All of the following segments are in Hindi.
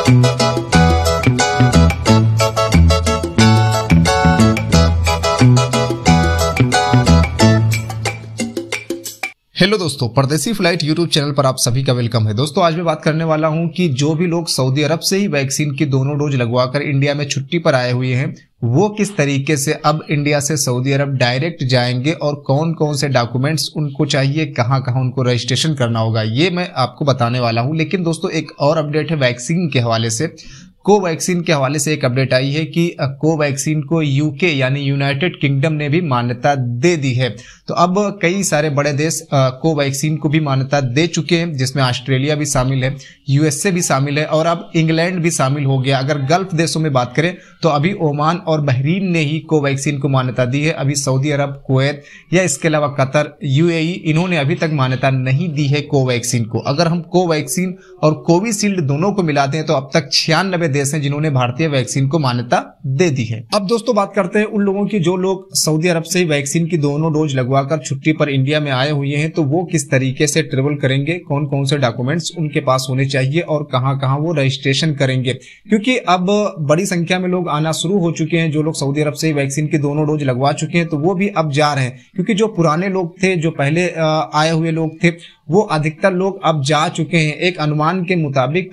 हेलो दोस्तों, परदेसी फ्लाइट यूट्यूब चैनल पर आप सभी का वेलकम है। दोस्तों आज मैं बात करने वाला हूं कि जो भी लोग सऊदी अरब से ही वैक्सीन की दोनों डोज लगवाकर इंडिया में छुट्टी पर आए हुए हैं, वो किस तरीके से अब इंडिया से सऊदी अरब डायरेक्ट जाएंगे और कौन कौन से डॉक्यूमेंट्स उनको चाहिए, कहां कहां उनको रजिस्ट्रेशन करना होगा, ये मैं आपको बताने वाला हूं। लेकिन दोस्तों एक और अपडेट है वैक्सीन के हवाले से। कोवैक्सीन के हवाले से एक अपडेट आई है कि कोवैक्सीन को यूके यानी यूनाइटेड किंगडम ने भी मान्यता दे दी है। तो अब कई सारे बड़े देश कोवैक्सीन को भी मान्यता दे चुके हैं, जिसमें ऑस्ट्रेलिया भी शामिल है, यूएसए भी शामिल है और अब इंग्लैंड भी शामिल हो गया। अगर गल्फ देशों में बात करें तो अभी ओमान और बहरीन ने ही कोवैक्सीन को मान्यता दी है। अभी सऊदी अरब, कुवैत या इसके अलावा कतर, यूएई, इन्होंने अभी तक मान्यता नहीं दी है कोवैक्सीन को। अगर हम कोवैक्सीन और कोविशील्ड दोनों को मिलाते हैं तो अब तक 96 देश हैं जिन्होंने भारतीय वैक्सीन को मान्यता दे दी है। अब दोस्तों बात करते हैं उन लोगों की जो लोग सऊदी अरब से ही वैक्सीन की दोनों डोज लगवाकर छुट्टी पर इंडिया में आए हुए हैं, तो वो किस तरीके से ट्रेवल करेंगे, कौन कौन से डॉक्यूमेंट्स उनके पास होने चाहिए और कहां कहां वो रजिस्ट्रेशन करेंगे। क्योंकि अब बड़ी संख्या में लोग आना शुरू हो चुके हैं। जो लोग सऊदी अरब से ही वैक्सीन की दोनों डोज लगवा चुके हैं तो वो भी अब जा रहे हैं, क्योंकि जो पुराने लोग थे, जो पहले आए हुए लोग थे, वो अधिकतर लोग अब जा चुके हैं। एक अनुमान के मुताबिक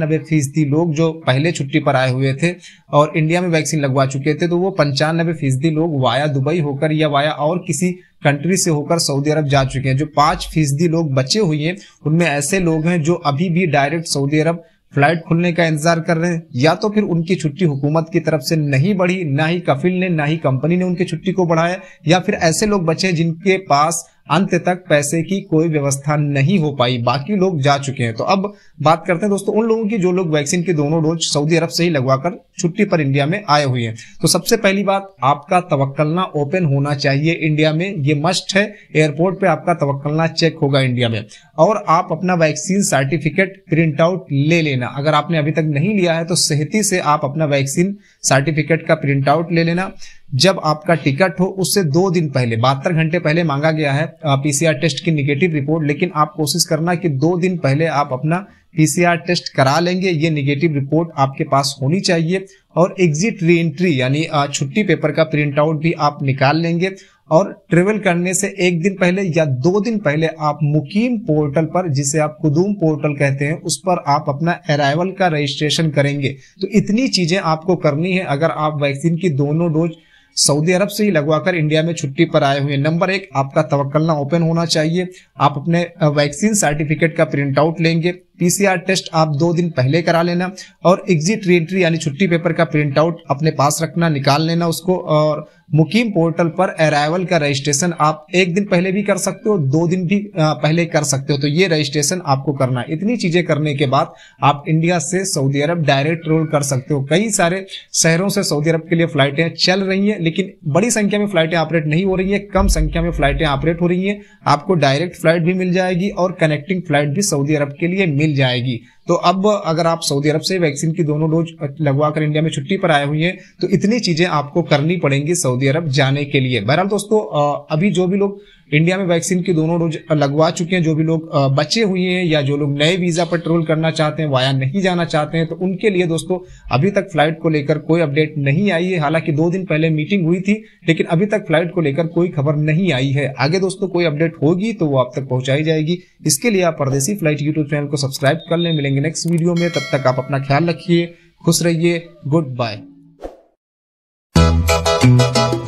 95% लोग जो पहले छुट्टी पर आए हुए थे और इंडिया में वैक्सीन लगवा चुके थे, तो वो 95% लोग वाया दुबई होकर या वाया और किसी कंट्री से होकर सऊदी अरब जा चुके हैं। जो 5% लोग बचे हुए हैं उनमें ऐसे लोग हैं जो अभी भी डायरेक्ट सऊदी अरब फ्लाइट खुलने का इंतजार कर रहे हैं, या तो फिर उनकी छुट्टी हुकूमत की तरफ से नहीं बढ़ी, ना ही कफिल ने, ना ही कंपनी ने उनकी छुट्टी को बढ़ाया, या फिर ऐसे लोग बचे जिनके पास अंत तक पैसे की कोई व्यवस्था नहीं हो पाई। बाकी लोग जा चुके हैं। तो अब बात करते हैं दोस्तों उन लोगों की जो लोग वैक्सीन की दोनों डोज सऊदी अरब से ही लगवाकर छुट्टी पर इंडिया में आए हुए हैं। तो सबसे पहली बात, आपका तवक्कलना ओपन होना चाहिए इंडिया में, ये मस्ट है। एयरपोर्ट पे आपका तवक्कलना चेक होगा इंडिया में, और आप अपना वैक्सीन सर्टिफिकेट प्रिंट आउट ले लेना। अगर आपने अभी तक नहीं लिया है तो सेहती से आप अपना वैक्सीन सर्टिफिकेट का प्रिंट आउट ले लेना। जब आपका टिकट हो उससे 2 दिन पहले, 72 घंटे पहले मांगा गया है पीसीआर टेस्ट की निगेटिव रिपोर्ट, लेकिन आप कोशिश करना कि 2 दिन पहले आप अपना पीसीआर टेस्ट करा लेंगे। ये निगेटिव रिपोर्ट आपके पास होनी चाहिए। और एग्जिट री एंट्री यानी छुट्टी पेपर का प्रिंट आउट भी आप निकाल लेंगे। और ट्रेवल करने से 1 दिन पहले या 2 दिन पहले आप मुकीम पोर्टल पर, जिसे आप कुदूम पोर्टल कहते हैं, उस पर आप अपना अराइवल का रजिस्ट्रेशन करेंगे। तो इतनी चीजें आपको करनी है अगर आप वैक्सीन की दोनों डोज सऊदी अरब से ही लगवाकर इंडिया में छुट्टी पर आए हुए हैं। नंबर 1, आपका तवक्कलना ओपन होना चाहिए। आप अपने वैक्सीन सर्टिफिकेट का प्रिंट आउट लेंगे। पीसीआर टेस्ट आप 2 दिन पहले करा लेना, और एग्जिट री एंट्री यानी छुट्टी पेपर का प्रिंट आउट अपने पास रखना, निकाल लेना उसको। और मुकीम पोर्टल पर अराइवल का रजिस्ट्रेशन आप 1 दिन पहले भी कर सकते हो, 2 दिन भी पहले कर सकते हो। तो ये रजिस्ट्रेशन आपको करना है। इतनी चीजें करने के बाद आप इंडिया से सऊदी अरब डायरेक्ट रोल कर सकते हो। कई सारे शहरों से सऊदी अरब के लिए फ्लाइटें चल रही हैं, लेकिन बड़ी संख्या में फ्लाइटें ऑपरेट नहीं हो रही है, कम संख्या में फ्लाइटें ऑपरेट हो रही हैं। आपको डायरेक्ट फ्लाइट भी मिल जाएगी और कनेक्टिंग फ्लाइट भी सऊदी अरब के लिए मिल जाएगी। तो अब अगर आप सऊदी अरब से वैक्सीन की दोनों डोज लगवाकर इंडिया में छुट्टी पर आए हुए हैं तो इतनी चीजें आपको करनी पड़ेंगी सऊदी अरब जाने के लिए। बहरहाल दोस्तों अभी जो भी लोग इंडिया में वैक्सीन की दोनों डोज लगवा चुके हैं, जो भी लोग बचे हुए हैं या जो लोग नए वीजा पर ट्रेवल करना चाहते हैं, वाया नहीं जाना चाहते हैं, तो उनके लिए दोस्तों अभी तक फ्लाइट को लेकर कोई अपडेट नहीं आई है। हालांकि 2 दिन पहले मीटिंग हुई थी, लेकिन अभी तक फ्लाइट को लेकर कोई खबर नहीं आई है। आगे दोस्तों कोई अपडेट होगी तो वो आप तक पहुंचाई जाएगी। इसके लिए आप परदेसी फ्लाइट यूट्यूब चैनल को सब्सक्राइब कर लें। मिलेंगे नेक्स्ट वीडियो में, तब तक आप अपना ख्याल रखिए, खुश रहिए, गुड बाय।